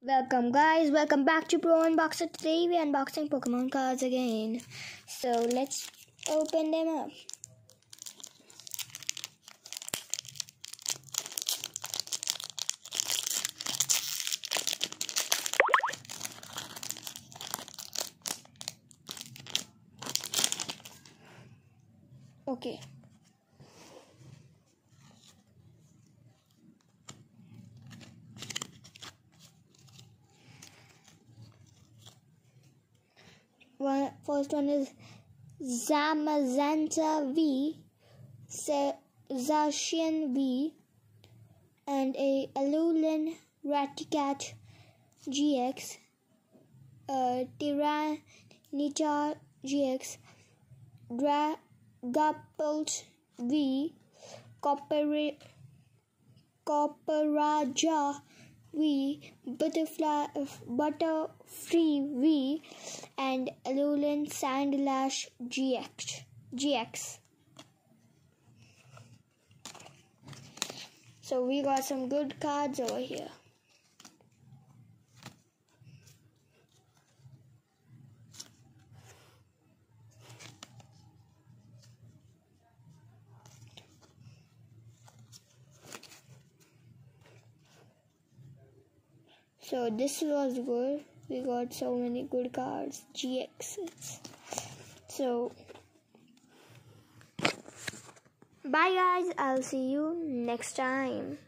Welcome guys, welcome back to Pro Unboxer. Today we are unboxing Pokemon cards again. So let's open them up. Okay. First one is Zamazenta V, Zacian V, and a Alolan Raticat GX, Tyranitar GX, Dragapult V, Copperaja V, Butterfree V, and Alolan Sandlash GX. So we got some good cards over here. So this was good. We got so many good cards, GXs. So bye guys, I'll see you next time.